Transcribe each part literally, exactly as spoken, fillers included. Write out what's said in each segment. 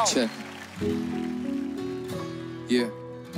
Check. Yeah.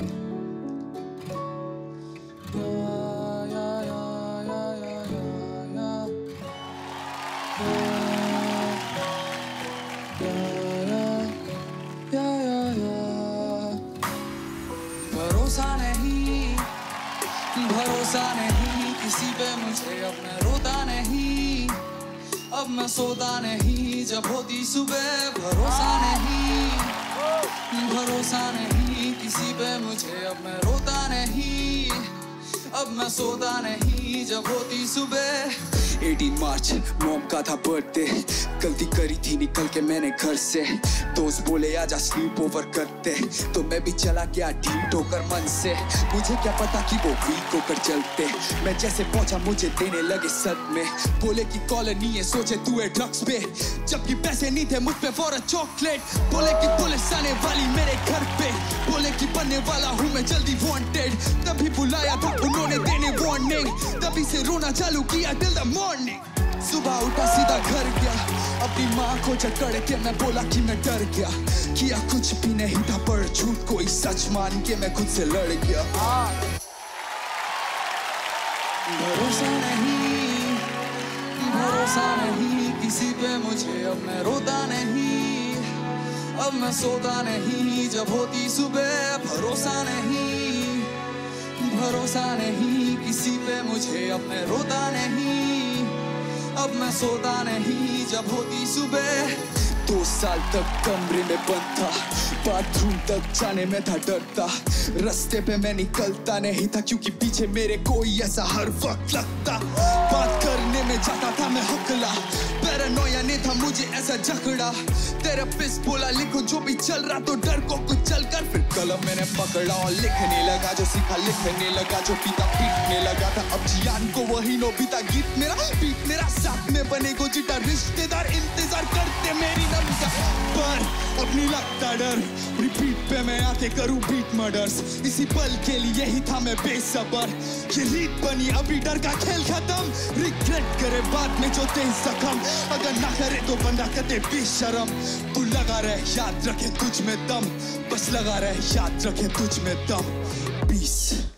भरोसा नहीं, भरोसा नहीं किसी पे मुझे, अब मैं रोता नहीं, अब मैं सोता नहीं जब होती सुबह। भरोसा नहीं, भरोसा नहीं किसी पे मुझे, अब मैं रोता नहीं, अब मैं सोता नहीं जब होती सुबह। अठारह मार्च मॉम का था बर्थडे, गलती करी थी निकल के मैंने घर से। दोस्त बोले आजा स्लीप ओवर करते, तो मैं भी चला गया ढीठ होकर मन से। मुझे क्या पता कि वो वीक होकर चलते, मैं जैसे पहुंचा मुझे देने लगे सदमे। बोले कि कॉलोनी है सोचे तू है ड्रग्स पे, जबकि पैसे नहीं थे मुझ पे फॉर अ चॉकलेट। बोले कि पुलिस आने वाली मेरे घर पे, बोले कि बनने वाला हूँ मैं जल्दी वांटेड। तभी बुलाया था उन्होंने देने वार्निंग, तभी से रोना चालू किया टिल द मॉर्निंग। सुबह उठा सीधा घर गया, अपनी माँ को जकड़ के मैं बोला कि मैं डर गया। किया कुछ भी नहीं था पर झूठ कोई सच मान के मैं खुद से लड़ गया। भरोसा नहीं, भरोसा नहीं किसी पे मुझे, अब मैं रोता नहीं, अब मैं सोता नहीं जब होती सुबह। भरोसा नहीं, भरोसा नहीं किसी पे मुझे, अब मैं रोता नहीं, अब मैं सोता नहीं जब होती सुबह। दो साल तक कमरे में बंद था, बाथरूम तक जाने में था डरता। रास्ते पे मैं निकलता नहीं था क्योंकि पीछे मेरे कोई ऐसा हर वक्त लगता। बात करने में जाता था मैं हकला, पैरानोया ने था मुझे ऐसा जकड़ा। थेरेपिस्ट बोला लिखो जो भी चल रहा, तो डर को कुछ चल कर फिर कलम मैंने पकड़ा और लिखने लगा। जो सीखा लिखने लगा, जो पीता पीटने लगा था। अब जियान को वही नोबिता गीत मेरा, बीट मेरा साथ में बने को जिटा रिश्तेदार इंतजार करते मेरी नमका। पर अपनी लगता डर, रिपीट पे मैं आके करूं बीट मर्डर्स। इसी पल के लिए ही था मैं बेसबर, ये रीत बनी अभी डर का खेल खत्म। रिग्रेट करे बाद में जो तेज जख्म, अगर ना करे तो बंदा कहते बेशरम। तू लगा रहे याद रखे तुझ में दम, बस लगा रहे याद रखे तुझ में दम। पीस।